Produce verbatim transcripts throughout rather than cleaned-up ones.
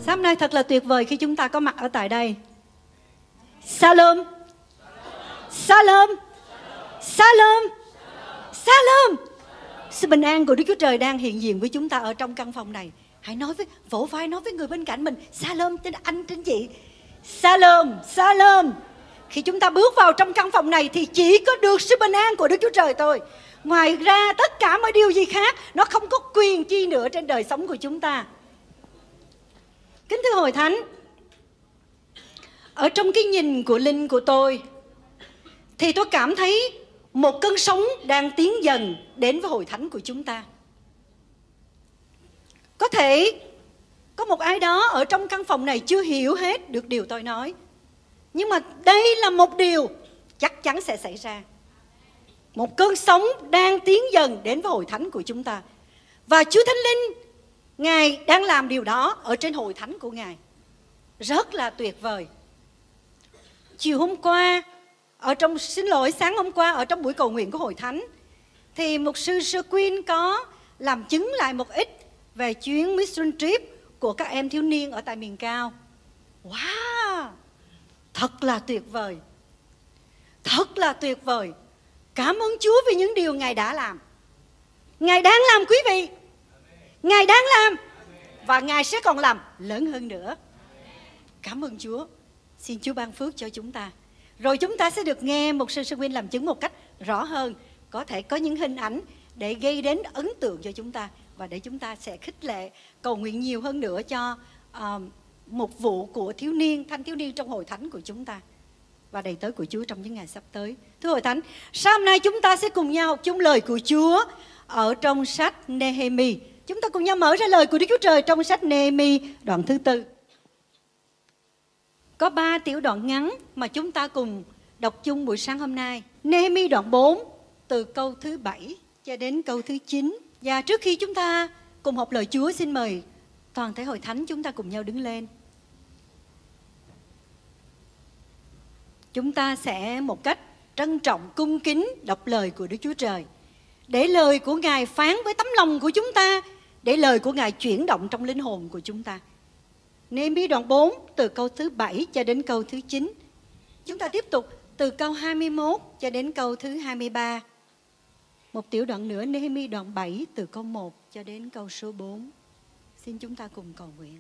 Sáng nay thật là tuyệt vời khi chúng ta có mặt ở tại đây. Shalom, Shalom, Shalom, Shalom. Sự bình an của Đức Chúa Trời đang hiện diện với chúng ta ở trong căn phòng này. Hãy nói với, vỗ vai nói với người bên cạnh mình, Shalom trên anh, trên chị. Shalom, Shalom. Khi chúng ta bước vào trong căn phòng này thì chỉ có được sự bình an của Đức Chúa Trời thôi. Ngoài ra tất cả mọi điều gì khác nó không có quyền chi nữa trên đời sống của chúng ta. Kính thưa Hội Thánh, ở trong cái nhìn của linh của tôi thì tôi cảm thấy một cơn sóng đang tiến dần đến với Hội Thánh của chúng ta. Có thể có một ai đó ở trong căn phòng này chưa hiểu hết được điều tôi nói, nhưng mà đây là một điều chắc chắn sẽ xảy ra. Một cơn sóng đang tiến dần đến với Hội Thánh của chúng ta. Và Chúa Thánh Linh, Ngài đang làm điều đó ở trên Hội Thánh của Ngài. Rất là tuyệt vời. Chiều hôm qua, ở trong xin lỗi sáng hôm qua ở trong buổi cầu nguyện của Hội Thánh, thì mục sư Sơ Quyên có làm chứng lại một ít về chuyến mission trip của các em thiếu niên ở tại miền cao. Wow! Thật là tuyệt vời. Thật là tuyệt vời. Cảm ơn Chúa vì những điều Ngài đã làm. Ngài đang làm quý vị. Ngài đang làm. Và Ngài sẽ còn làm lớn hơn nữa. Cảm ơn Chúa. Xin Chúa ban phước cho chúng ta. Rồi chúng ta sẽ được nghe một sư Sơ Quyên làm chứng một cách rõ hơn. Có thể có những hình ảnh để gây đến ấn tượng cho chúng ta. Và để chúng ta sẽ khích lệ, cầu nguyện nhiều hơn nữa cho uh, một vụ của thiếu niên, thanh thiếu niên trong Hội Thánh của chúng ta. Và đầy tớ của Chúa trong những ngày sắp tới. Thưa Hội Thánh, sáng nay chúng ta sẽ cùng nhau học chung lời của Chúa ở trong sách Nehemi. Chúng ta cùng nhau mở ra lời của Đức Chúa Trời trong sách Nehemi đoạn thứ tư. Có ba tiểu đoạn ngắn mà chúng ta cùng đọc chung buổi sáng hôm nay. Nehemi đoạn bốn từ câu thứ bảy cho đến câu thứ chín. Và trước khi chúng ta cùng học lời Chúa, xin mời toàn thể Hội Thánh chúng ta cùng nhau đứng lên. Chúng ta sẽ một cách trân trọng, cung kính đọc lời của Đức Chúa Trời. Để lời của Ngài phán với tấm lòng của chúng ta, để lời của Ngài chuyển động trong linh hồn của chúng ta. Nehemi đoạn bốn từ câu thứ bảy cho đến câu thứ chín. Chúng ta tiếp tục từ câu hai mươi mốt cho đến câu thứ hai mươi ba. Một tiểu đoạn nữa, Nehemi đoạn bảy từ câu một cho đến câu số bốn. Xin chúng ta cùng cầu nguyện.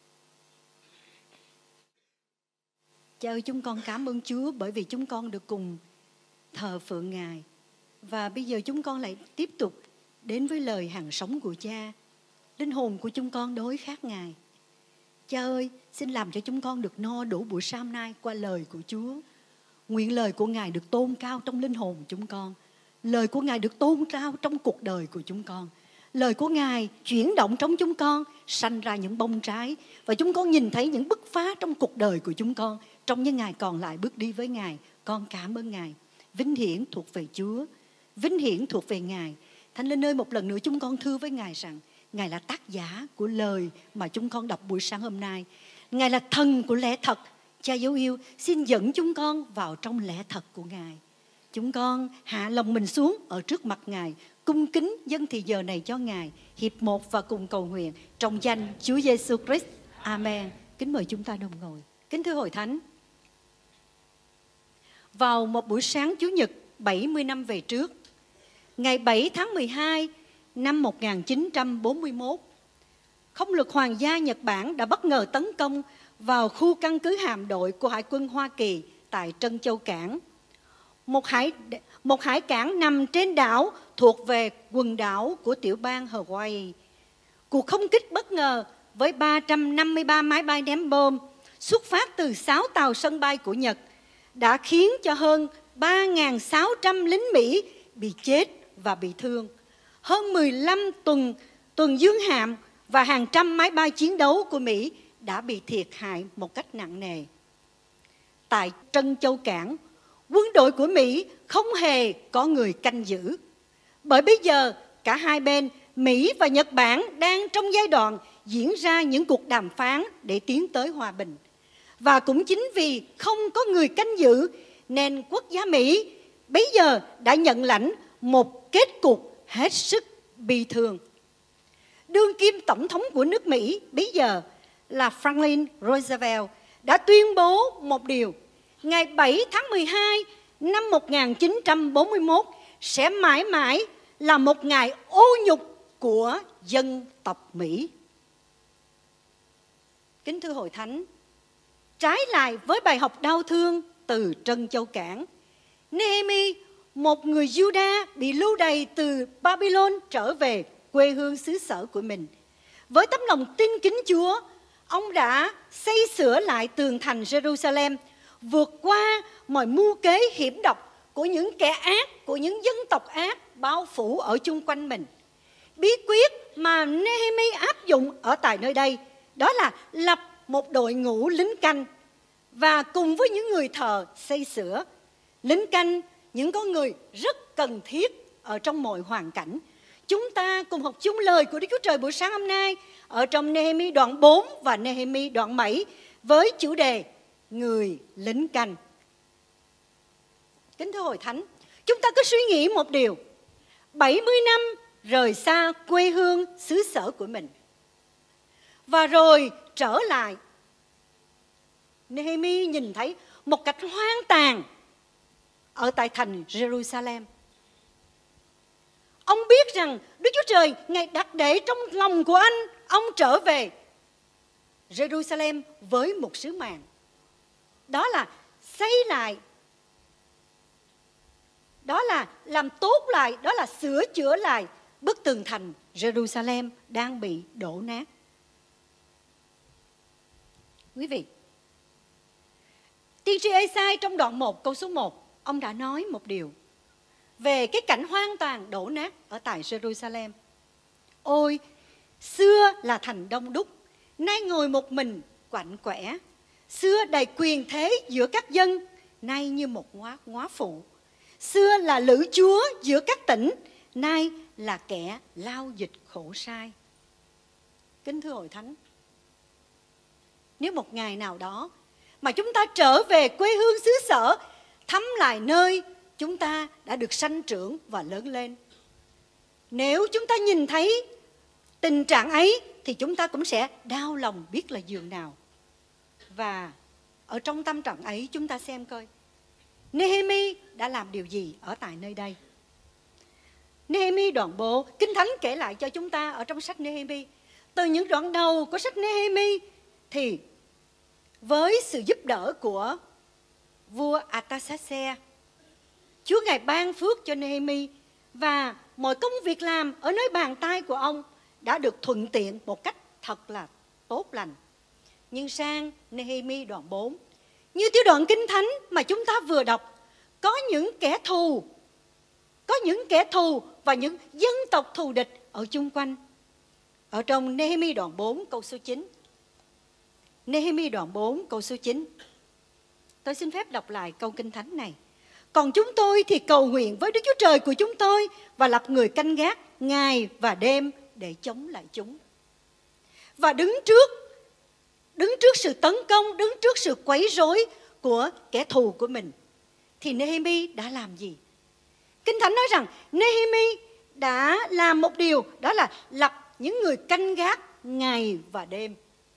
Cha ơi, chúng con cảm ơn Chúa bởi vì chúng con được cùng thờ phượng Ngài. Và bây giờ chúng con lại tiếp tục đến với lời hằng sống của Cha. Linh hồn của chúng con đối khác Ngài. Cha ơi, xin làm cho chúng con được no đủ buổi sáng nay qua lời của Chúa. Nguyện lời của Ngài được tôn cao trong linh hồn chúng con. Lời của Ngài được tôn cao trong cuộc đời của chúng con. Lời của Ngài chuyển động trong chúng con, sanh ra những bông trái. Và chúng con nhìn thấy những bứt phá trong cuộc đời của chúng con. Trong những ngày còn lại bước đi với Ngài, con cảm ơn Ngài. Vinh hiển thuộc về Chúa, vinh hiển thuộc về Ngài. Thánh Linh ơi, một lần nữa chúng con thưa với Ngài rằng Ngài là tác giả của lời mà chúng con đọc buổi sáng hôm nay. Ngài là thần của lẽ thật. Cha dấu yêu, xin dẫn chúng con vào trong lẽ thật của Ngài. Chúng con hạ lòng mình xuống ở trước mặt Ngài, cung kính dâng thì giờ này cho Ngài. Hiệp một và cùng cầu nguyện trong danh Chúa Giêsu Christ. Amen. Kính mời chúng ta đồng ngồi. Kính thưa Hội Thánh, vào một buổi sáng Chủ nhật bảy mươi năm về trước, ngày bảy tháng mười hai năm một nghìn chín trăm bốn mươi mốt, không lực hoàng gia Nhật Bản đã bất ngờ tấn công vào khu căn cứ hạm đội của Hải quân Hoa Kỳ tại Trân Châu Cảng, một hải, một hải cảng nằm trên đảo thuộc về quần đảo của tiểu bang Hawaii. Cuộc không kích bất ngờ với ba trăm năm mươi ba máy bay ném bom xuất phát từ sáu tàu sân bay của Nhật đã khiến cho hơn ba nghìn sáu trăm lính Mỹ bị chết và bị thương. Hơn mười lăm tuần, tuần dương hạm và hàng trăm máy bay chiến đấu của Mỹ đã bị thiệt hại một cách nặng nề. Tại Trân Châu Cảng, quân đội của Mỹ không hề có người canh giữ. Bởi bây giờ, cả hai bên, Mỹ và Nhật Bản đang trong giai đoạn diễn ra những cuộc đàm phán để tiến tới hòa bình. Và cũng chính vì không có người canh giữ, nên quốc gia Mỹ bây giờ đã nhận lãnh một kết cục hết sức bi thương. Đương kim tổng thống của nước Mỹ bây giờ là Franklin Roosevelt đã tuyên bố một điều: ngày bảy tháng mười hai năm một nghìn chín trăm bốn mươi mốt sẽ mãi mãi là một ngày ô nhục của dân tộc Mỹ. Kính thưa hội thánh, trái lại với bài học đau thương từ Trân Châu Cảng, Nehemi, một người Juda bị lưu đày từ Babylon trở về quê hương xứ sở của mình, với tấm lòng tin kính Chúa, ông đã xây sửa lại tường thành Jerusalem, vượt qua mọi mưu kế hiểm độc của những kẻ ác, của những dân tộc ác bao phủ ở chung quanh mình. Bí quyết mà Nehemi áp dụng ở tại nơi đây đó là lập một đội ngũ lính canh và cùng với những người thợ xây sửa. Lính canh, những con người rất cần thiết ở trong mọi hoàn cảnh. Chúng ta cùng học chung lời của Đức Chúa Trời buổi sáng hôm nay ở trong Nehemi đoạn bốn và Nehemi đoạn bảy với chủ đề người lính canh. Kính thưa hội thánh, chúng ta cứ suy nghĩ một điều: bảy mươi năm rời xa quê hương xứ sở của mình và rồi trở lại, Nehemi nhìn thấy một cảnh hoang tàn ở tại thành Jerusalem. Ông biết rằng Đức Chúa Trời Ngài đặt để trong lòng của anh, ông trở về Jerusalem với một sứ mạng. Đó là xây lại, đó là làm tốt lại, đó là sửa chữa lại bức tường thành Jerusalem đang bị đổ nát. Quý vị, tiên tri Ê-sai trong đoạn một câu số một, ông đã nói một điều về cái cảnh hoang tàn đổ nát ở tại Jerusalem. Ôi, xưa là thành đông đúc, nay ngồi một mình quạnh quẻ. Xưa đầy quyền thế giữa các dân, nay như một ngóa, ngóa phụ. Xưa là lữ chúa giữa các tỉnh, nay là kẻ lao dịch khổ sai. Kính thưa hội thánh, nếu một ngày nào đó mà chúng ta trở về quê hương xứ sở, thăm lại nơi chúng ta đã được sanh trưởng và lớn lên, nếu chúng ta nhìn thấy tình trạng ấy thì chúng ta cũng sẽ đau lòng biết là giường nào. Và ở trong tâm trạng ấy chúng ta xem coi Nehemi đã làm điều gì ở tại nơi đây. Nehemi đoạn bộ, Kinh Thánh kể lại cho chúng ta ở trong sách Nehemi. Từ những đoạn đầu của sách Nehemi thì với sự giúp đỡ của vua Artaxerxes, Chúa Ngài ban phước cho Nehemi và mọi công việc làm ở nơi bàn tay của ông đã được thuận tiện một cách thật là tốt lành. Nhưng sang Nehemi đoạn bốn, như tiểu đoạn Kinh Thánh mà chúng ta vừa đọc, có những kẻ thù, có những kẻ thù và những dân tộc thù địch ở chung quanh. Ở trong Nehemi đoạn bốn câu số chín, Nehemi đoạn bốn câu số chín, tôi xin phép đọc lại câu Kinh Thánh này. Còn chúng tôi thì cầu nguyện với Đức Chúa Trời của chúng tôi và lập người canh gác ngày và đêm để chống lại chúng. Và đứng trước, đứng trước sự tấn công, đứng trước sự quấy rối của kẻ thù của mình, thì Nehemi đã làm gì? Kinh Thánh nói rằng Nehemi đã làm một điều, đó là lập những người canh gác ngày và đêm.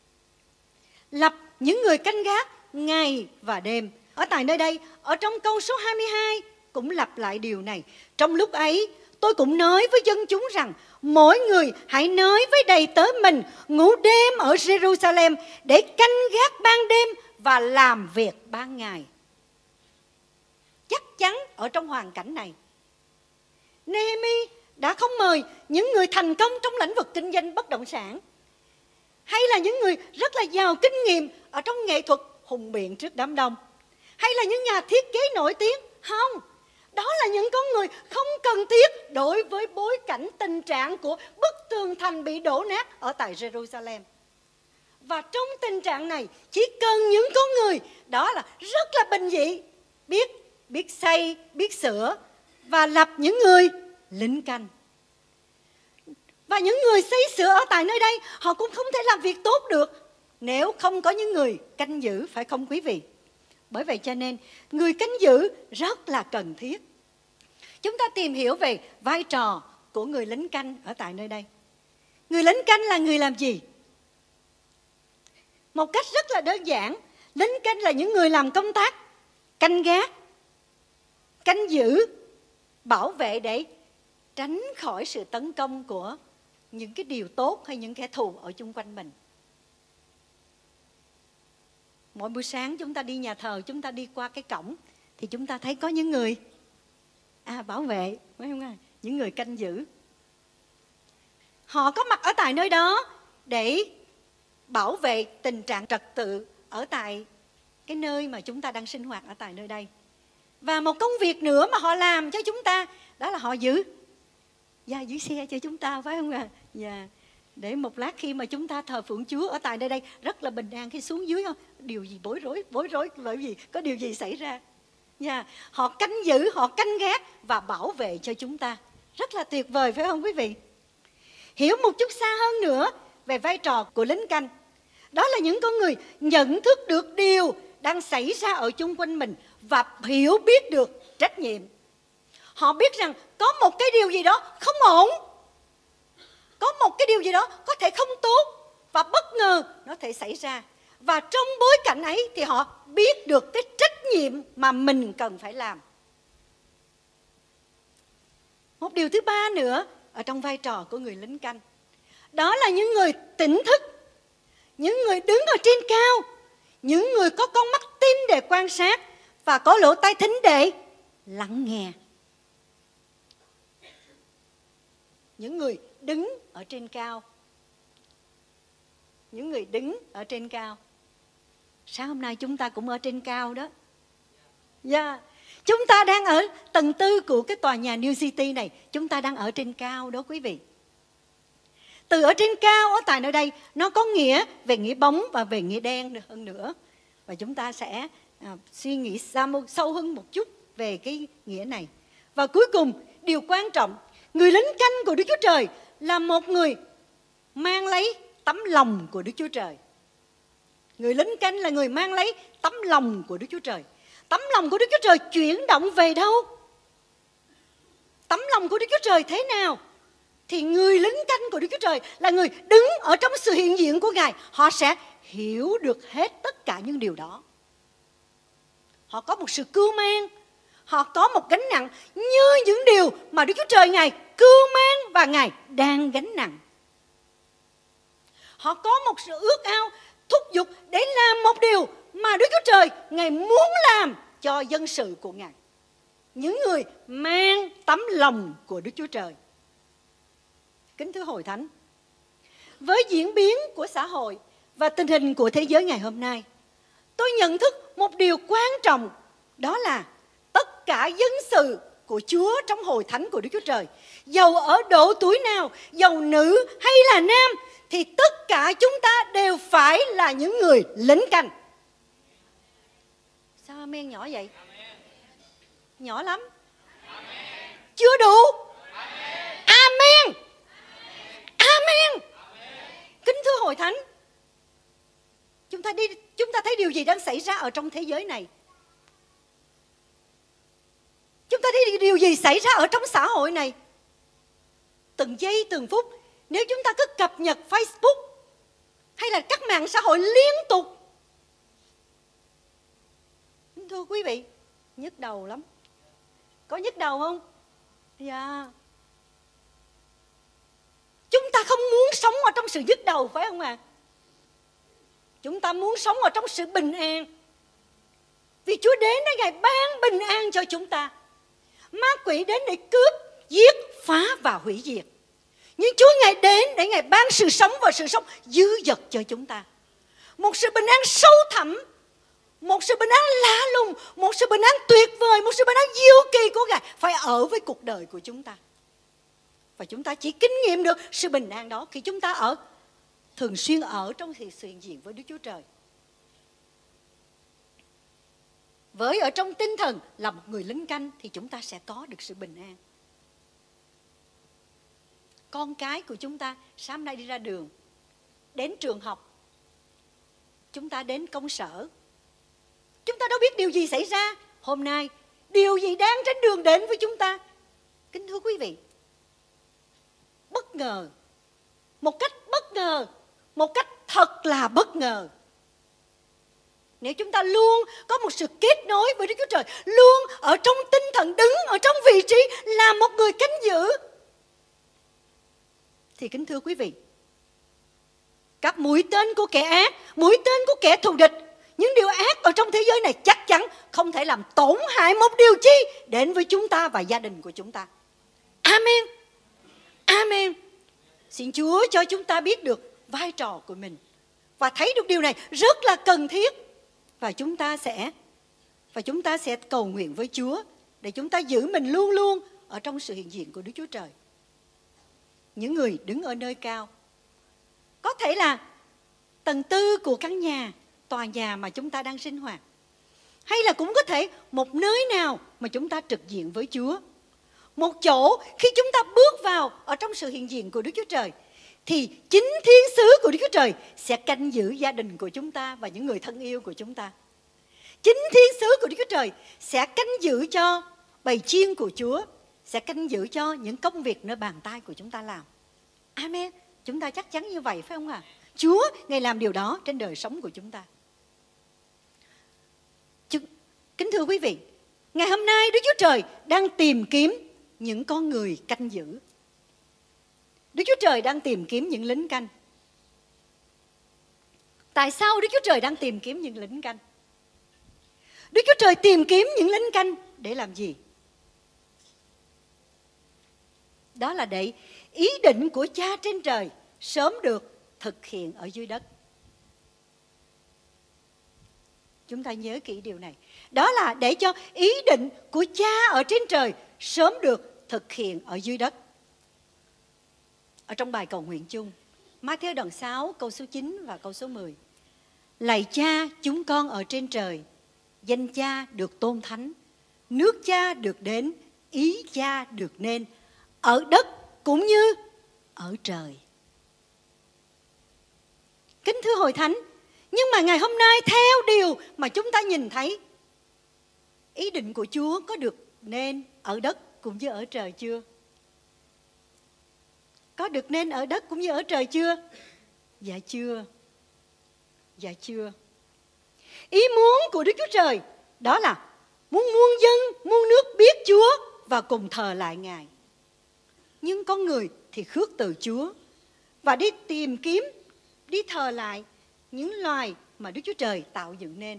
Lập những người canh gác ngày và đêm. Ở tại nơi đây, ở trong câu số hai mươi hai cũng lặp lại điều này. Trong lúc ấy, tôi cũng nói với dân chúng rằng mỗi người hãy nói với đầy tớ mình ngủ đêm ở Jerusalem để canh gác ban đêm và làm việc ban ngày. Chắc chắn ở trong hoàn cảnh này, Nehemi đã không mời những người thành công trong lĩnh vực kinh doanh bất động sản, hay là những người rất là giàu kinh nghiệm ở trong nghệ thuật hùng biện trước đám đông, hay là những nhà thiết kế nổi tiếng. Không, đó là những con người không cần thiết đối với bối cảnh tình trạng của bức tường thành bị đổ nát ở tại Jerusalem. Và trong tình trạng này, chỉ cần những con người đó là rất là bình dị, biết biết xây, biết sửa và lập những người lính canh. Và những người xây sửa ở tại nơi đây, họ cũng không thể làm việc tốt được nếu không có những người canh giữ, phải không quý vị? Bởi vậy cho nên người canh giữ rất là cần thiết. Chúng ta tìm hiểu về vai trò của người lính canh ở tại nơi đây. Người lính canh là người làm gì? Một cách rất là đơn giản, lính canh là những người làm công tác canh gác, canh giữ, bảo vệ để tránh khỏi sự tấn công của những cái điều tốt hay những kẻ thù ở chung quanh mình. Mỗi buổi sáng chúng ta đi nhà thờ, chúng ta đi qua cái cổng thì chúng ta thấy có những người à, bảo vệ, phải không ạ? Những người canh giữ. Họ có mặt ở tại nơi đó để bảo vệ tình trạng trật tự ở tại cái nơi mà chúng ta đang sinh hoạt ở tại nơi đây. Và một công việc nữa mà họ làm cho chúng ta, đó là họ giữ dạ, giữ xe cho chúng ta, phải không ạ? Dạ. Để một lát khi mà chúng ta thờ phượng Chúa ở tại nơi đây rất là bình an, khi xuống dưới không điều gì bối rối, bối rối bởi vì có điều gì xảy ra. Dạ. Họ canh giữ, họ canh gác và bảo vệ cho chúng ta. Rất là tuyệt vời, phải không quý vị? Hiểu một chút xa hơn nữa về vai trò của lính canh. Đó là những con người nhận thức được điều đang xảy ra ở chung quanh mình và hiểu biết được trách nhiệm. Họ biết rằng có một cái điều gì đó không ổn, có một cái điều gì đó có thể không tốt và bất ngờ nó thể xảy ra. Và trong bối cảnh ấy thì họ biết được cái trách nhiệm mà mình cần phải làm. Một điều thứ ba nữa ở trong vai trò của người lính canh, đó là những người tỉnh thức, những người đứng ở trên cao, những người có con mắt tin để quan sát và có lỗ tai thính để lắng nghe. Những người đứng ở trên cao. Những người đứng ở trên cao. Sáng hôm nay chúng ta cũng ở trên cao đó. Yeah. Chúng ta đang ở tầng tư của cái tòa nhà New City này. Chúng ta đang ở trên cao đó quý vị. Từ ở trên cao ở tại nơi đây, nó có nghĩa về nghĩa bóng và về nghĩa đen hơn nữa. Và chúng ta sẽ à, suy nghĩ sâu hơn một chút về cái nghĩa này. Và cuối cùng, điều quan trọng, người lính canh của Đức Chúa Trời là một người mang lấy tấm lòng của Đức Chúa Trời. Người lính canh là người mang lấy tấm lòng của Đức Chúa Trời. Tấm lòng của Đức Chúa Trời chuyển động về đâu? Tấm lòng của Đức Chúa Trời thế nào? Thì người lính canh của Đức Chúa Trời là người đứng ở trong sự hiện diện của Ngài. Họ sẽ hiểu được hết tất cả những điều đó. Họ có một sự cưu mang, họ có một gánh nặng như những điều mà Đức Chúa Trời Ngài cưu mang và Ngài đang gánh nặng. Họ có một sự ước ao, thúc giục để làm một điều mà Đức Chúa Trời Ngài muốn làm cho dân sự của Ngài. Những người mang tấm lòng của Đức Chúa Trời. Kính thưa Hội Thánh, với diễn biến của xã hội và tình hình của thế giới ngày hôm nay, tôi nhận thức một điều quan trọng, đó là tất cả dân sự của Chúa trong Hội Thánh của Đức Chúa Trời, dầu ở độ tuổi nào, dầu nữ hay là nam, thì tất cả chúng ta đều phải là những người lính canh. Sao amen nhỏ vậy? Nhỏ lắm. Chưa đủ. Amen. Amen. Kính thưa Hội Thánh, chúng ta đi, chúng ta thấy điều gì đang xảy ra ở trong thế giới này? Chúng ta thấy điều gì xảy ra ở trong xã hội này? Từng giây từng phút, nếu chúng ta cứ cập nhật Facebook hay là các mạng xã hội liên tục, thưa quý vị, nhức đầu lắm. Có nhức đầu không? Dạ. Yeah. Chúng ta không muốn sống ở trong sự nhức đầu, phải không ạ? À? Chúng ta muốn sống ở trong sự bình an. Vì Chúa đến để Ngài ban bình an cho chúng ta. Ma quỷ đến để cướp, giết, phá và hủy diệt. Nhưng Chúa Ngài đến để Ngài ban sự sống và sự sống dư dật cho chúng ta. Một sự bình an sâu thẳm, một sự bình an lạ lùng, một sự bình an tuyệt vời, một sự bình an diệu kỳ của Ngài phải ở với cuộc đời của chúng ta. Và chúng ta chỉ kinh nghiệm được sự bình an đó khi chúng ta ở thường xuyên ở trong sự hiện diện với Đức Chúa Trời. Với ở trong tinh thần là một người lính canh thì chúng ta sẽ có được sự bình an. Con cái của chúng ta sáng nay đi ra đường, đến trường học, chúng ta đến công sở, chúng ta đâu biết điều gì xảy ra hôm nay, điều gì đang trên đường đến với chúng ta. Kính thưa quý vị, bất ngờ, một cách bất ngờ, một cách thật là bất ngờ, nếu chúng ta luôn có một sự kết nối với Đức Chúa Trời, luôn ở trong tinh thần đứng ở trong vị trí là một người canh giữ, thì kính thưa quý vị, các mũi tên của kẻ ác, mũi tên của kẻ thù địch, những điều ác ở trong thế giới này chắc chắn không thể làm tổn hại một điều chi đến với chúng ta và gia đình của chúng ta. Amen. Amen. Xin Chúa cho chúng ta biết được vai trò của mình và thấy được điều này rất là cần thiết, và chúng ta sẽ và chúng ta sẽ cầu nguyện với Chúa để chúng ta giữ mình luôn luôn ở trong sự hiện diện của Đức Chúa Trời. Những người đứng ở nơi cao, có thể là tầng tư của căn nhà, tòa nhà mà chúng ta đang sinh hoạt, hay là cũng có thể một nơi nào mà chúng ta trực diện với Chúa. Một chỗ khi chúng ta bước vào ở trong sự hiện diện của Đức Chúa Trời, thì chính thiên sứ của Đức Chúa Trời sẽ canh giữ gia đình của chúng ta và những người thân yêu của chúng ta. Chính thiên sứ của Đức Chúa Trời sẽ canh giữ cho bầy chiên của Chúa, sẽ canh giữ cho những công việc nơi bàn tay của chúng ta làm. Amen. Chúng ta chắc chắn như vậy phải không ạ? À? Chúa Ngài làm điều đó trên đời sống của chúng ta. Kính thưa quý vị, ngày hôm nay Đức Chúa Trời đang tìm kiếm những con người canh giữ. Đức Chúa Trời đang tìm kiếm những lính canh. Tại sao Đức Chúa Trời đang tìm kiếm những lính canh? Đức Chúa Trời tìm kiếm những lính canh để làm gì? Đó là để ý định của Cha trên trời sớm được thực hiện ở dưới đất. Chúng ta nhớ kỹ điều này. Đó là để cho ý định của Cha ở trên trời sớm được thực hiện ở dưới đất. Ở trong bài cầu nguyện chung, Ma-thi-ơ đoạn sáu câu số chín và câu số mười. Lạy Cha chúng con ở trên trời, danh Cha được tôn thánh, nước Cha được đến, ý Cha được nên, ở đất cũng như ở trời. Kính thưa hội thánh, nhưng mà ngày hôm nay theo điều mà chúng ta nhìn thấy, ý định của Chúa có được nên ở đất cũng như ở trời chưa? Có được nên ở đất cũng như ở trời chưa? Dạ chưa. Dạ chưa. Ý muốn của Đức Chúa Trời đó là muốn muôn dân, muôn nước biết Chúa và cùng thờ lại Ngài. Nhưng con người thì khước từ Chúa và đi tìm kiếm, đi thờ lại những loài mà Đức Chúa Trời tạo dựng nên.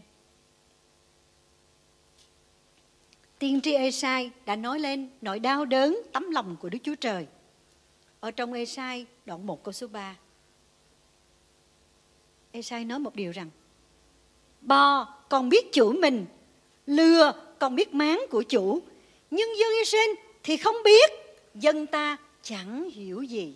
Tiên tri Ê-sai đã nói lên nỗi đau đớn, tấm lòng của Đức Chúa Trời ở trong Ê-sai đoạn một câu số ba. Ê-sai nói một điều rằng: bò còn biết chủ mình, lừa còn biết máng của chủ, nhưng dân Israel thì không biết, dân ta chẳng hiểu gì.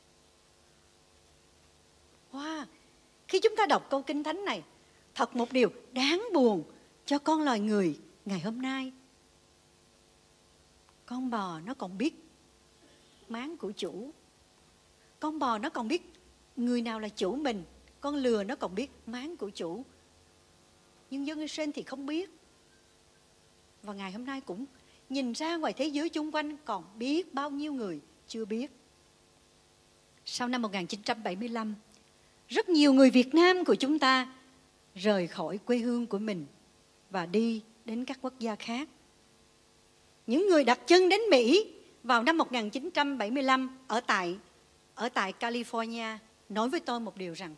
Wow. Khi chúng ta đọc câu Kinh Thánh này, thật một điều đáng buồn cho con loài người ngày hôm nay. Con bò nó còn biết máng của chủ. Con bò nó còn biết người nào là chủ mình. Con lừa nó còn biết máng của chủ. Nhưng dân Israel thì không biết. Và ngày hôm nay cũng nhìn ra ngoài thế giới chung quanh còn biết bao nhiêu người chưa biết. Sau năm một nghìn chín trăm bảy mươi lăm, rất nhiều người Việt Nam của chúng ta rời khỏi quê hương của mình và đi đến các quốc gia khác. Những người đặt chân đến Mỹ vào năm một nghìn chín trăm bảy mươi lăm ở tại, ở tại California nói với tôi một điều rằng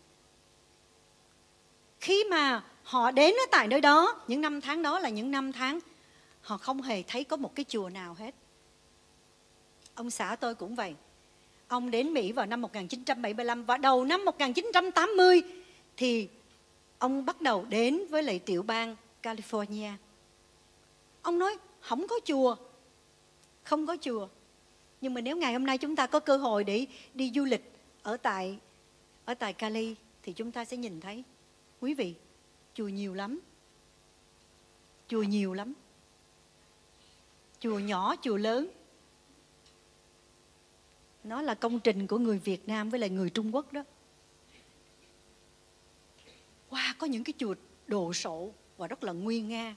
khi mà họ đến ở tại nơi đó, những năm tháng đó là những năm tháng họ không hề thấy có một cái chùa nào hết. Ông xã tôi cũng vậy. Ông đến Mỹ vào năm một nghìn chín trăm bảy mươi lăm và đầu năm một nghìn chín trăm tám mươi thì ông bắt đầu đến với lại tiểu bang California. Ông nói không có chùa, không có chùa. Nhưng mà nếu ngày hôm nay chúng ta có cơ hội để đi du lịch ở tại, ở tại Cali thì chúng ta sẽ nhìn thấy, quý vị, chùa nhiều lắm. Chùa nhiều lắm. Chùa nhỏ, chùa lớn. Nó là công trình của người Việt Nam với lại người Trung Quốc đó. Wow, có những cái chùa đồ sộ và rất là nguy nga.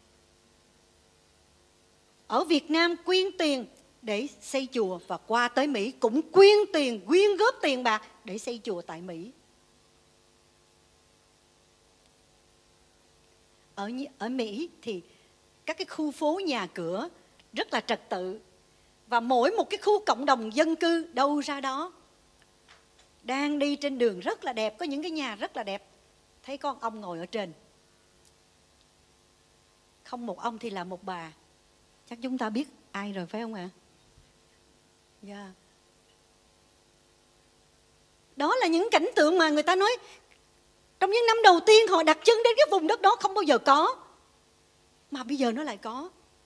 Ở Việt Nam quyên tiền để xây chùa và qua tới Mỹ cũng quyên tiền, quyên góp tiền bạc để xây chùa tại Mỹ. ở ở Mỹ thì các cái khu phố nhà cửa rất là trật tự, và mỗi một cái khu cộng đồng dân cư đâu ra đó. Đang đi trên đường rất là đẹp, có những cái nhà rất là đẹp, thấy con ông ngồi ở trên. Không một ông thì là một bà. Chắc chúng ta biết ai rồi phải không ạ? Dạ. Yeah. Đó là những cảnh tượng mà người ta nói trong những năm đầu tiên họ đặt chân đến cái vùng đất đó không bao giờ có, mà bây giờ nó lại có.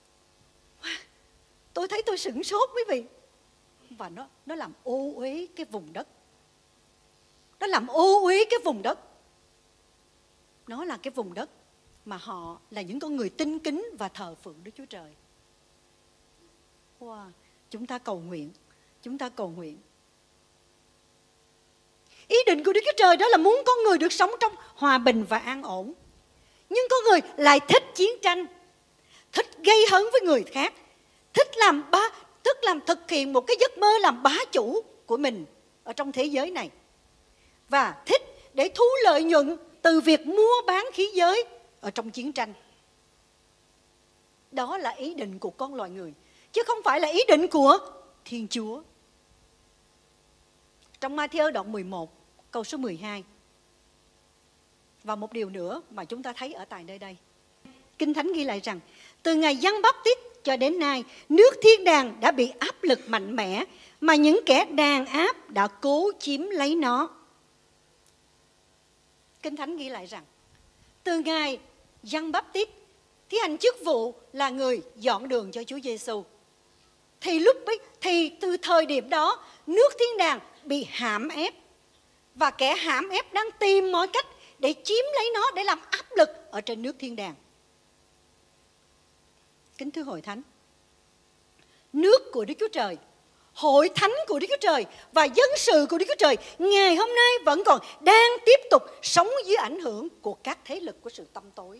Tôi thấy tôi sửng sốt quý vị. Và nó, nó làm ô uế cái vùng đất. Nó làm ô uế cái vùng đất. Nó là cái vùng đất mà họ là những con người tinh kính và thờ phượng Đức Chúa Trời. Wow. Chúng ta cầu nguyện. Chúng ta cầu nguyện. Ý định của Đức Chúa Trời đó là muốn con người được sống trong hòa bình và an ổn. Nhưng con người lại thích chiến tranh, thích gây hấn với người khác, thích làm ba, tức làm thực hiện một cái giấc mơ làm bá chủ của mình ở trong thế giới này, và thích để thu lợi nhuận từ việc mua bán khí giới ở trong chiến tranh. Đó là ý định của con loài người, chứ không phải là ý định của Thiên Chúa. Trong Ma-thi-ơ đoạn mười một, câu số mười hai. Và một điều nữa mà chúng ta thấy ở tại nơi đây. Kinh Thánh ghi lại rằng, từ ngày Giăng Báp-tít cho đến nay, nước thiên đàng đã bị áp lực mạnh mẽ, mà những kẻ đàn áp đã cố chiếm lấy nó. Kinh Thánh ghi lại rằng, từ ngày Giăng Báp-tít thi hành chức vụ là người dọn đường cho Chúa Giêsu, thì lúc ấy, thì từ thời điểm đó, nước thiên đàng bị hãm ép, và kẻ hãm ép đang tìm mọi cách để chiếm lấy nó, để làm áp lực ở trên nước thiên đàng. Kính thưa hội thánh, nước của Đức Chúa Trời, hội thánh của Đức Chúa Trời và dân sự của Đức Chúa Trời ngày hôm nay vẫn còn đang tiếp tục sống dưới ảnh hưởng của các thế lực của sự tăm tối.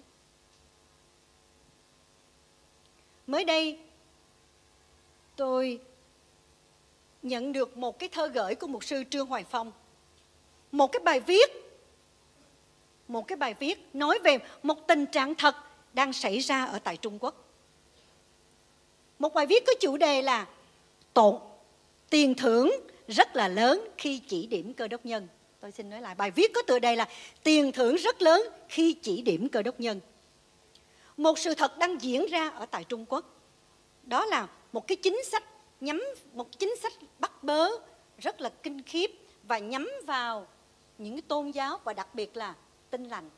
Mới đây, tôi nhận được một cái thơ gửi của mục sư Trương Hoài Phong. Một cái bài viết, một cái bài viết nói về một tình trạng thật đang xảy ra ở tại Trung Quốc. Một bài viết có chủ đề là tổn tiền thưởng rất là lớn khi chỉ điểm Cơ Đốc nhân. Tôi xin nói lại, bài viết có tựa đề là tiền thưởng rất lớn khi chỉ điểm Cơ Đốc nhân. Một sự thật đang diễn ra ở tại Trung Quốc, đó là một cái chính sách nhắm một chính sách bắt bớ rất là kinh khiếp và nhắm vào những cái tôn giáo, và đặc biệt là Tin Lành,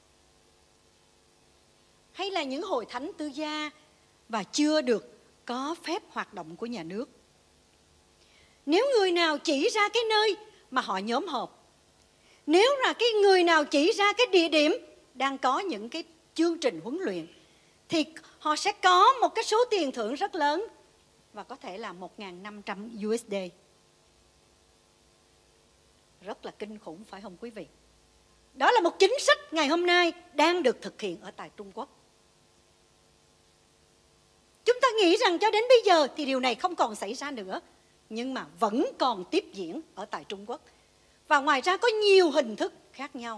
hay là những hội thánh tư gia và chưa được có phép hoạt động của nhà nước. Nếu người nào chỉ ra cái nơi mà họ nhóm họp, nếu là cái người nào chỉ ra cái địa điểm đang có những cái chương trình huấn luyện, thì họ sẽ có một cái số tiền thưởng rất lớn, và có thể là một nghìn năm trăm đô la. Rất là kinh khủng phải không quý vị? Đó là một chính sách ngày hôm nay đang được thực hiện ở tại Trung Quốc. Chúng ta nghĩ rằng cho đến bây giờ thì điều này không còn xảy ra nữa, nhưng mà vẫn còn tiếp diễn ở tại Trung Quốc. Và ngoài ra có nhiều hình thức khác nhau.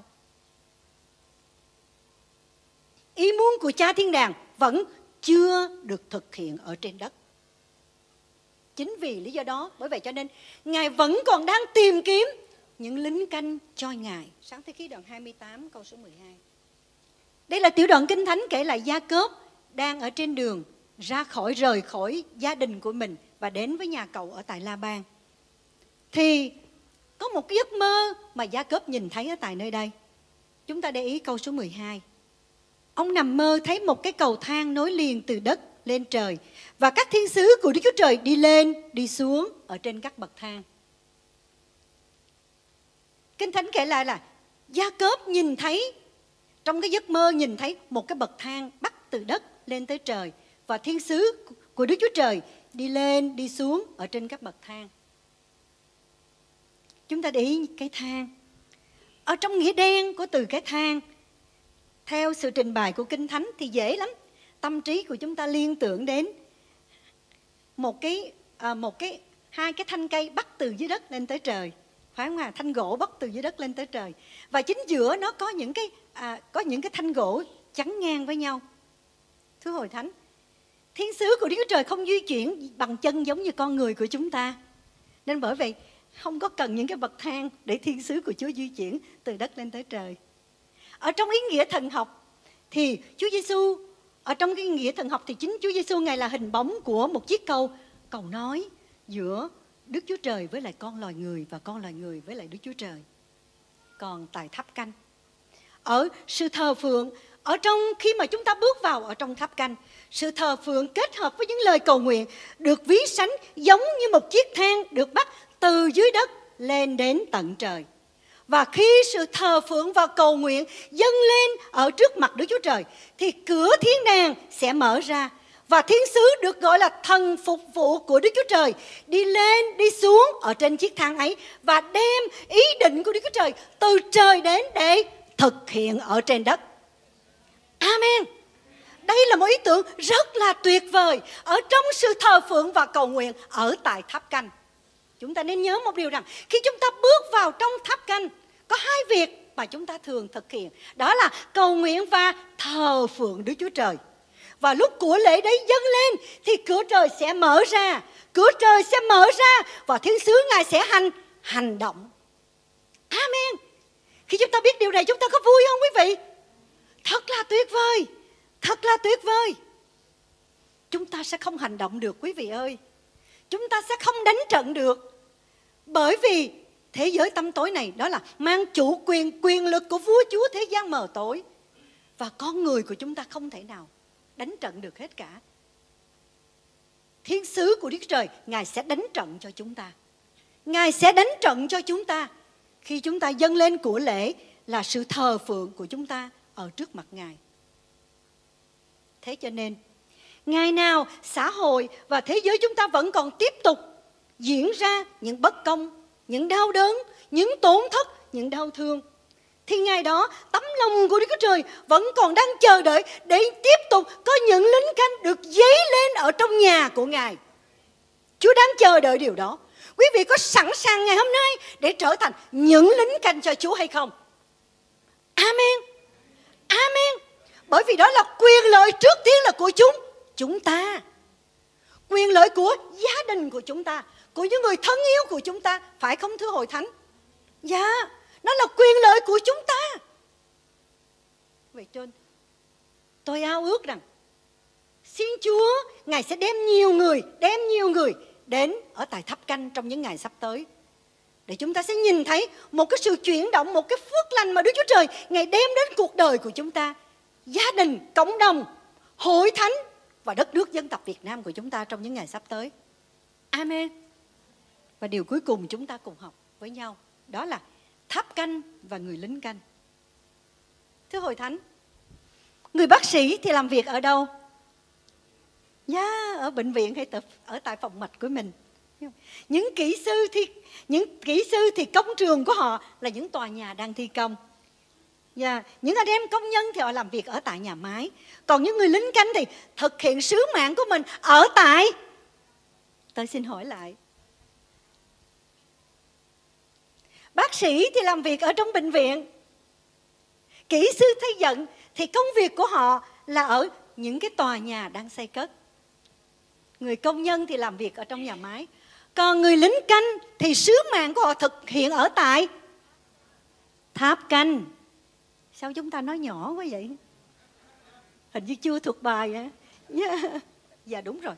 Ý muốn của Cha Thiên Đàng vẫn chưa được thực hiện ở trên đất. Chính vì lý do đó, bởi vậy cho nên Ngài vẫn còn đang tìm kiếm những lính canh cho Ngài. Sáng thế ký đoạn hai mươi tám câu số mười hai. Đây là tiểu đoạn Kinh Thánh kể lại Gia-cốp đang ở trên đường ra khỏi rời khỏi gia đình của mình và đến với nhà cậu ở tại La-ban. Thì có một cái giấc mơ mà Gia-cốp nhìn thấy ở tại nơi đây. Chúng ta để ý câu số mười hai. Ông nằm mơ thấy một cái cầu thang nối liền từ đất lên trời, và các thiên sứ của Đức Chúa Trời đi lên, đi xuống ở trên các bậc thang. Kinh Thánh kể lại là Gia-cốp nhìn thấy, trong cái giấc mơ nhìn thấy một cái bậc thang bắt từ đất lên tới trời, và thiên sứ của Đức Chúa Trời đi lên, đi xuống ở trên các bậc thang. Chúng ta để ý cái thang. Ở trong nghĩa đen của từ cái thang, theo sự trình bày của Kinh Thánh thì dễ lắm. Tâm trí của chúng ta liên tưởng đến một cái, à, một cái, hai cái thanh cây bắt từ dưới đất lên tới trời, phải không ạ? Thanh gỗ bắt từ dưới đất lên tới trời, và chính giữa nó có những cái, à, có những cái thanh gỗ chắn ngang với nhau. Thưa hội thánh, thiên sứ của Đức Chúa Trời không di chuyển bằng chân giống như con người của chúng ta. Nên bởi vậy không có cần những cái bậc thang để thiên sứ của Chúa di chuyển từ đất lên tới trời. Ở trong ý nghĩa thần học thì Chúa Giêsu, ở trong cái nghĩa thần học thì chính Chúa Giêsu Ngài là hình bóng của một chiếc cầu, cầu nối giữa Đức Chúa Trời với lại con loài người và con loài người với lại Đức Chúa Trời. Còn tại tháp canh, ở sự thờ phượng, ở trong khi mà chúng ta bước vào ở trong tháp canh, sự thờ phượng kết hợp với những lời cầu nguyện được ví sánh giống như một chiếc thang được bắt từ dưới đất lên đến tận trời. Và khi sự thờ phượng và cầu nguyện dâng lên ở trước mặt Đức Chúa Trời thì cửa thiên đàng sẽ mở ra, và thiên sứ được gọi là thần phục vụ của Đức Chúa Trời đi lên đi xuống ở trên chiếc thang ấy và đem ý định của Đức Chúa Trời từ trời đến để thực hiện ở trên đất. Amen. Đây là một ý tưởng rất là tuyệt vời ở trong sự thờ phượng và cầu nguyện ở tại tháp canh. Chúng ta nên nhớ một điều rằng khi chúng ta bước vào trong tháp canh, có hai việc mà chúng ta thường thực hiện. Đó là cầu nguyện và thờ phượng Đức Chúa Trời. Và lúc của lễ đấy dâng lên thì cửa trời sẽ mở ra. Cửa trời sẽ mở ra và thiên sứ Ngài sẽ hành hành động. Amen. Khi chúng ta biết điều này, chúng ta có vui không quý vị? Thật là tuyệt vời. Thật là tuyệt vời. Chúng ta sẽ không hành động được quý vị ơi. Chúng ta sẽ không đánh trận được. Bởi vì thế giới tăm tối này đó là mang chủ quyền, quyền lực của vua chúa thế gian mờ tối. Và con người của chúng ta không thể nào đánh trận được hết cả. Thiên sứ của Đức Trời, Ngài sẽ đánh trận cho chúng ta. Ngài sẽ đánh trận cho chúng ta khi chúng ta dâng lên của lễ là sự thờ phượng của chúng ta ở trước mặt Ngài. Thế cho nên, ngày nào xã hội và thế giới chúng ta vẫn còn tiếp tục diễn ra những bất công, những đau đớn, những tổn thất, những đau thương, thì ngày đó tấm lòng của Đức Chúa Trời vẫn còn đang chờ đợi để tiếp tục có những lính canh được dấy lên ở trong nhà của Ngài. Chúa đang chờ đợi điều đó. Quý vị có sẵn sàng ngày hôm nay để trở thành những lính canh cho Chúa hay không? Amen. Amen. Bởi vì đó là quyền lợi trước tiên là của chúng, chúng ta. Quyền lợi của gia đình của chúng ta, của những người thân yêu của chúng ta. Phải không thưa hội thánh? Dạ, nó là quyền lợi của chúng ta. Vậy nên tôi ao ước rằng xin Chúa Ngài sẽ đem nhiều người, đem nhiều người đến ở tại tháp canh trong những ngày sắp tới, để chúng ta sẽ nhìn thấy một cái sự chuyển động, một cái phước lành mà Đức Chúa Trời Ngài đem đến cuộc đời của chúng ta, gia đình, cộng đồng, hội thánh và đất nước dân tộc Việt Nam của chúng ta trong những ngày sắp tới. Amen. Và điều cuối cùng chúng ta cùng học với nhau, đó là tháp canh và người lính canh. Thưa hội thánh, người bác sĩ thì làm việc ở đâu? Dạ, yeah, ở bệnh viện hay tập ở tại phòng mạch của mình. Những kỹ sư thì những kỹ sư thì công trường của họ là những tòa nhà đang thi công. Dạ, yeah. Những anh em công nhân thì họ làm việc ở tại nhà máy. Còn những người lính canh thì thực hiện sứ mạng của mình ở tại, tôi xin hỏi lại, bác sĩ thì làm việc ở trong bệnh viện. Kỹ sư xây dựng thì công việc của họ là ở những cái tòa nhà đang xây cất. Người công nhân thì làm việc ở trong nhà máy. Còn người lính canh thì sứ mạng của họ thực hiện ở tại tháp canh. Sao chúng ta nói nhỏ quá vậy? Hình như chưa thuộc bài hả? Yeah. Dạ đúng rồi.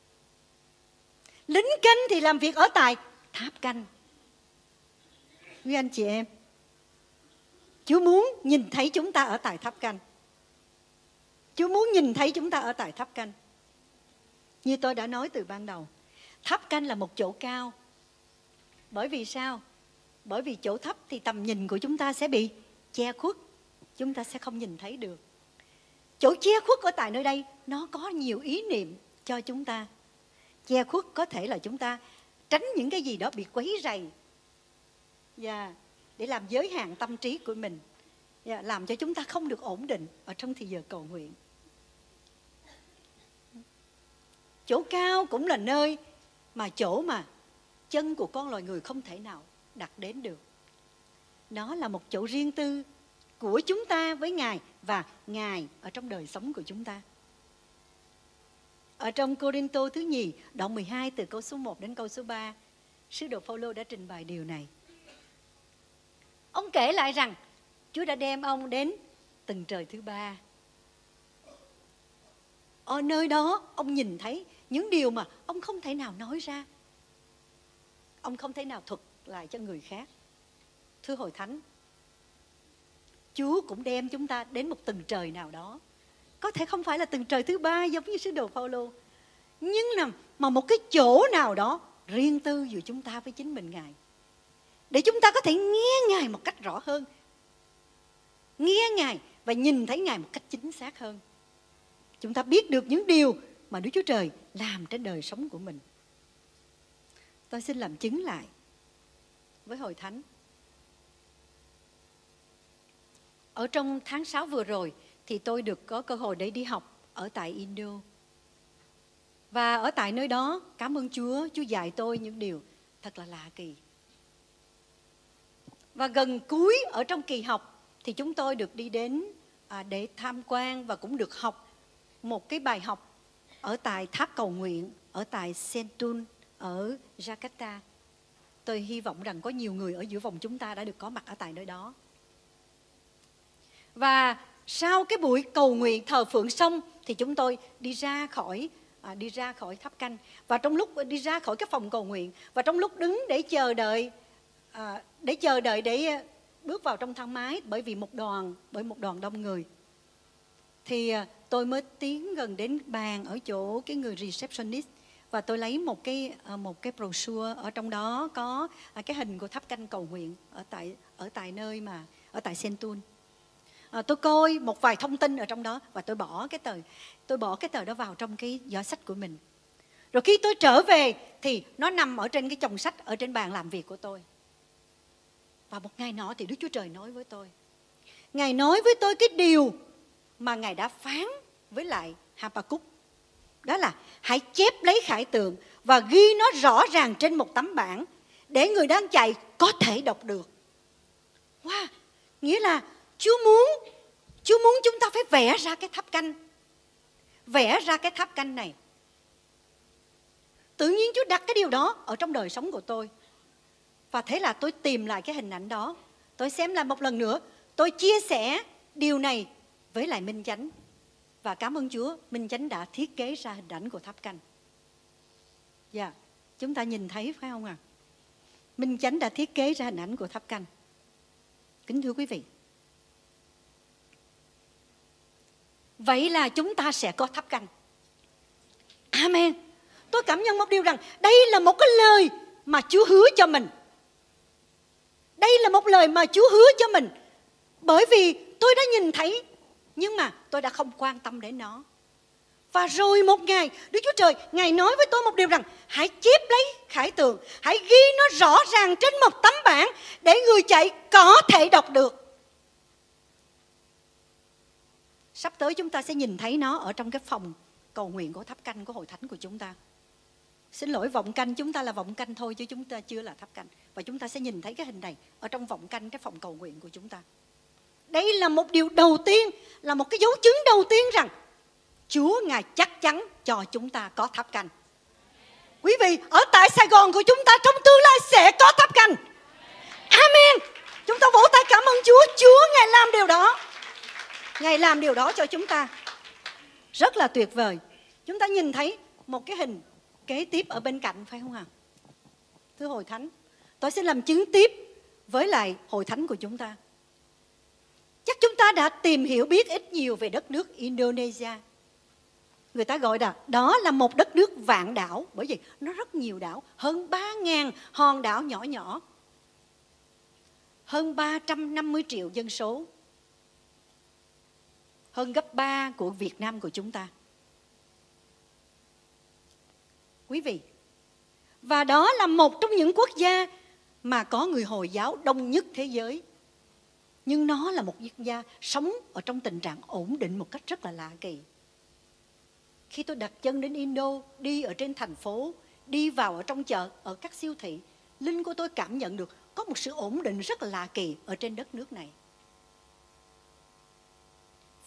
Lính canh thì làm việc ở tại tháp canh. Quý anh chị em, Chúa muốn nhìn thấy chúng ta ở tại tháp canh. Chúa muốn nhìn thấy chúng ta ở tại tháp canh. Như tôi đã nói từ ban đầu, tháp canh là một chỗ cao. Bởi vì sao? Bởi vì chỗ thấp thì tầm nhìn của chúng ta sẽ bị che khuất. Chúng ta sẽ không nhìn thấy được. Chỗ che khuất ở tại nơi đây, nó có nhiều ý niệm cho chúng ta. Che khuất có thể là chúng ta tránh những cái gì đó bị quấy rầy. Yeah, để làm giới hạn tâm trí của mình. Yeah, làm cho chúng ta không được ổn định ở trong thời giờ cầu nguyện. Chỗ cao cũng là nơi mà chỗ mà chân của con loài người không thể nào đặt đến được. Nó là một chỗ riêng tư, của chúng ta với Ngài và Ngài ở trong đời sống của chúng ta. Ở trong Cô-rinh-tô thứ nhì, đoạn mười hai từ câu số một đến câu số ba, sứ đồ Phao-lô đã trình bày điều này. Ông kể lại rằng Chúa đã đem ông đến tầng trời thứ ba. Ở nơi đó ông nhìn thấy những điều mà ông không thể nào nói ra, ông không thể nào thuật lại cho người khác. Thưa hội thánh, Chúa cũng đem chúng ta đến một tầng trời nào đó. Có thể không phải là tầng trời thứ ba giống như sứ đồ Phao-lô, nhưng là mà một cái chỗ nào đó riêng tư giữa chúng ta với chính mình Ngài, để chúng ta có thể nghe Ngài một cách rõ hơn, nghe Ngài và nhìn thấy Ngài một cách chính xác hơn. Chúng ta biết được những điều mà Đức Chúa Trời làm trên đời sống của mình. Tôi xin làm chứng lại với hội thánh. Ở trong tháng sáu vừa rồi thì tôi được có cơ hội để đi học ở tại Indo. Và ở tại nơi đó, cảm ơn Chúa, Chúa dạy tôi những điều thật là lạ kỳ. Và gần cuối ở trong kỳ học thì chúng tôi được đi đến à, để tham quan và cũng được học một cái bài học ở tại tháp cầu nguyện, ở tại Sentul, ở Jakarta. Tôi hy vọng rằng có nhiều người ở giữa vòng chúng ta đã được có mặt ở tại nơi đó. Và sau cái buổi cầu nguyện thờ phượng xong thì chúng tôi đi ra khỏi à, đi ra khỏi tháp canh, và trong lúc đi ra khỏi cái phòng cầu nguyện và trong lúc đứng để chờ đợi à, để chờ đợi để bước vào trong thang máy bởi vì một đoàn bởi một đoàn đông người, thì à, tôi mới tiến gần đến bàn ở chỗ cái người receptionist và tôi lấy một cái à, một cái brochure, ở trong đó có à, cái hình của tháp canh cầu nguyện ở tại ở tại nơi mà ở tại Sentul. À, tôi coi một vài thông tin ở trong đó và tôi bỏ cái tờ tôi bỏ cái tờ đó vào trong cái giỏ sách của mình. Rồi khi tôi trở về thì nó nằm ở trên cái chồng sách ở trên bàn làm việc của tôi. Và một ngày nọ thì Đức Chúa Trời nói với tôi. Ngài nói với tôi cái điều mà Ngài đã phán với lại Habakkuk. Đó là hãy chép lấy khải tượng và ghi nó rõ ràng trên một tấm bảng để người đang chạy có thể đọc được. Wow, nghĩa là Chúa muốn, Chúa muốn chúng ta phải vẽ ra cái tháp canh. Vẽ ra cái tháp canh này. Tự nhiên Chúa đặt cái điều đó ở trong đời sống của tôi. Và thế là tôi tìm lại cái hình ảnh đó. Tôi xem lại một lần nữa. Tôi chia sẻ điều này với lại Minh Chánh. Và cảm ơn Chúa, Minh Chánh đã thiết kế ra hình ảnh của tháp canh. Dạ, yeah, chúng ta nhìn thấy phải không ạ? À? Minh Chánh đã thiết kế ra hình ảnh của tháp canh. Kính thưa quý vị, vậy là chúng ta sẽ có tháp canh. Amen. Tôi cảm nhận một điều rằng đây là một cái lời mà Chúa hứa cho mình. Đây là một lời mà Chúa hứa cho mình. Bởi vì tôi đã nhìn thấy, nhưng mà tôi đã không quan tâm đến nó. Và rồi một ngày, Đức Chúa Trời, Ngài nói với tôi một điều rằng hãy chép lấy khải tượng, hãy ghi nó rõ ràng trên một tấm bảng để người chạy có thể đọc được. Sắp tới chúng ta sẽ nhìn thấy nó ở trong cái phòng cầu nguyện của tháp canh của hội thánh của chúng ta. Xin lỗi, vọng canh chúng ta là vọng canh thôi chứ chúng ta chưa là tháp canh. Và chúng ta sẽ nhìn thấy cái hình này ở trong vọng canh, cái phòng cầu nguyện của chúng ta. Đây là một điều đầu tiên, là một cái dấu chứng đầu tiên rằng Chúa Ngài chắc chắn cho chúng ta có tháp canh. Quý vị, ở tại Sài Gòn của chúng ta trong tương lai sẽ có tháp canh. Amen. Chúng ta vỗ tay cảm ơn Chúa. Chúa Ngài làm điều đó. Ngài làm điều đó cho chúng ta. Rất là tuyệt vời. Chúng ta nhìn thấy một cái hình kế tiếp ở bên cạnh phải không ạ? À? Thưa hội thánh, tôi sẽ làm chứng tiếp với lại hội thánh của chúng ta. Chắc chúng ta đã tìm hiểu biết ít nhiều về đất nước Indonesia. Người ta gọi là đó là một đất nước vạn đảo, bởi vì nó rất nhiều đảo, hơn ba nghìn hòn đảo nhỏ nhỏ, hơn ba trăm năm mươi triệu dân số, hơn gấp ba của Việt Nam của chúng ta. Quý vị, và đó là một trong những quốc gia mà có người Hồi giáo đông nhất thế giới. Nhưng nó là một quốc gia sống ở trong tình trạng ổn định một cách rất là lạ kỳ. Khi tôi đặt chân đến Indo, đi ở trên thành phố, đi vào ở trong chợ, ở các siêu thị, linh của tôi cảm nhận được có một sự ổn định rất là lạ kỳ ở trên đất nước này.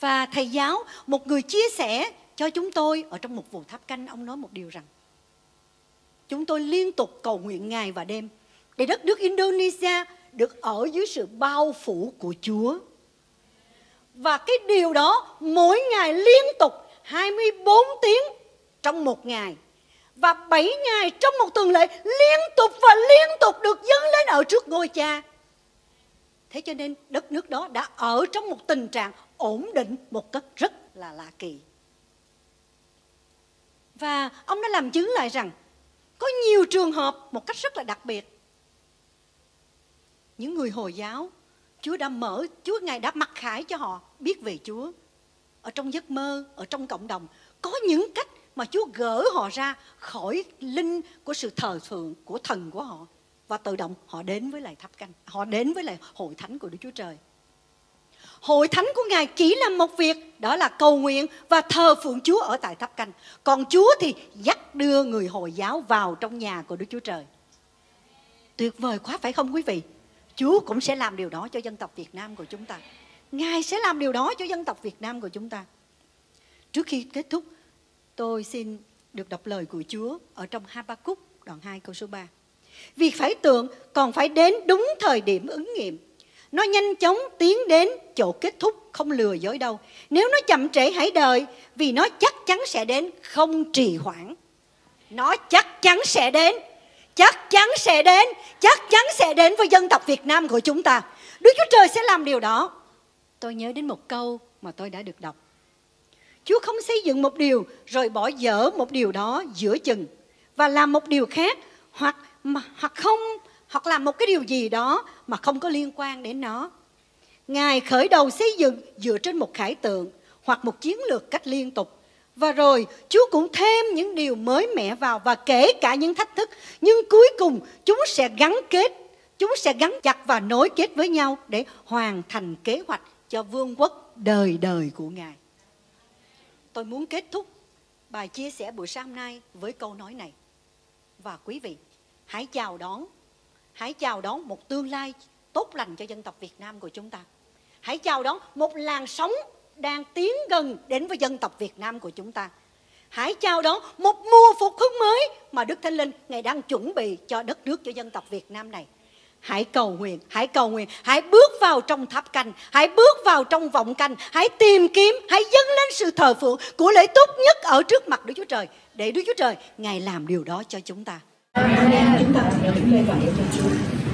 Và thầy giáo, một người chia sẻ cho chúng tôi ở trong một vụ tháp canh, ông nói một điều rằng chúng tôi liên tục cầu nguyện ngày và đêm để đất nước Indonesia được ở dưới sự bao phủ của Chúa. Và cái điều đó mỗi ngày liên tục hai mươi bốn tiếng trong một ngày và bảy ngày trong một tuần lễ, liên tục và liên tục được dâng lên ở trước ngôi Cha. Thế cho nên đất nước đó đã ở trong một tình trạng ổn định một cách rất là lạ kỳ. Và ông đã làm chứng lại rằng có nhiều trường hợp một cách rất là đặc biệt. Những người Hồi giáo, Chúa đã mở, Chúa Ngài đã mặc khải cho họ biết về Chúa. Ở trong giấc mơ, ở trong cộng đồng, có những cách mà Chúa gỡ họ ra khỏi linh của sự thờ phượng của thần của họ. Và tự động họ đến với lại tháp canh, họ đến với lại hội thánh của Đức Chúa Trời. Hội thánh của Ngài chỉ làm một việc, đó là cầu nguyện và thờ phượng Chúa ở tại tháp canh. Còn Chúa thì dắt đưa người Hồi giáo vào trong nhà của Đức Chúa Trời. Tuyệt vời quá phải không quý vị? Chúa cũng sẽ làm điều đó cho dân tộc Việt Nam của chúng ta. Ngài sẽ làm điều đó cho dân tộc Việt Nam của chúng ta. Trước khi kết thúc, tôi xin được đọc lời của Chúa ở trong Ha-ba-cúc đoạn hai câu số ba. Việc phải tượng còn phải đến đúng thời điểm ứng nghiệm. Nó nhanh chóng tiến đến chỗ kết thúc, không lừa dối đâu. Nếu nó chậm trễ hãy đợi, vì nó chắc chắn sẽ đến, không trì hoãn. Nó chắc chắn sẽ đến, chắc chắn sẽ đến, chắc chắn sẽ đến với dân tộc Việt Nam của chúng ta. Đức Chúa Trời sẽ làm điều đó. Tôi nhớ đến một câu mà tôi đã được đọc. Chúa không xây dựng một điều rồi bỏ dở một điều đó giữa chừng và làm một điều khác, hoặc mà, hoặc không hoặc làm một cái điều gì đó mà không có liên quan đến nó. Ngài khởi đầu xây dựng dựa trên một khải tượng hoặc một chiến lược cách liên tục. Và rồi Chúa cũng thêm những điều mới mẻ vào, và kể cả những thách thức. Nhưng cuối cùng chúng sẽ gắn kết, chúng sẽ gắn chặt và nối kết với nhau để hoàn thành kế hoạch cho vương quốc đời đời của Ngài. Tôi muốn kết thúc bài chia sẻ buổi sáng hôm nay với câu nói này. Và quý vị, hãy chào đón, hãy chào đón một tương lai tốt lành cho dân tộc Việt Nam của chúng ta. Hãy chào đón một làn sóng đang tiến gần đến với dân tộc Việt Nam của chúng ta. Hãy chào đón một mùa phục hưng mới mà Đức Thánh Linh Ngài đang chuẩn bị cho đất nước, cho dân tộc Việt Nam này. Hãy cầu nguyện, hãy cầu nguyện, hãy bước vào trong tháp canh, hãy bước vào trong vọng canh, hãy tìm kiếm, hãy dâng lên sự thờ phượng của lễ tốt nhất ở trước mặt Đức Chúa Trời, để Đức Chúa Trời Ngài làm điều đó cho chúng ta. Amen. Chúng ta đứng lên và lễ cho Chúa.